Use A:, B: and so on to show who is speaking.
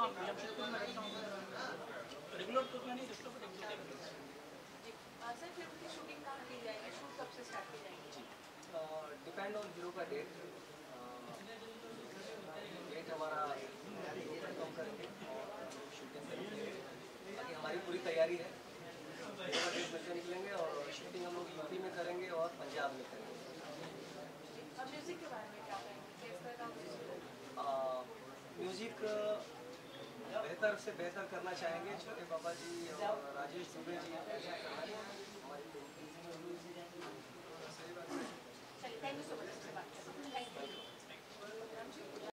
A: हाँ, जमशेदपुर में रहता हूँ। रेगुलर तो उतना नहीं रहता बट एक दो टाइम।
B: सर फिल्म की शूटिंग कहाँ की जाएगी, शूट कब से स्टार्ट की जाएगी?
C: डिपेंड ऑन हीरो का डेट। डेट हमारा कंफर्म करेंगे और शूटिंग करेंगे। बाकी हमारी पूरी तैयारी है, हीरो का डेट मिलकर निकलेंगे और शूटिंग हम लोग यूपी में करेंगे और पंजाब में करेंगे।
B: अब म्यूजिक के बारे में क्या कहेंगे, किस तरह का म्यूजिक?
C: म्यूजिक बेहतर से बेहतर करना चाहेंगे। छोटे पापा जी और राजेश दुबे जी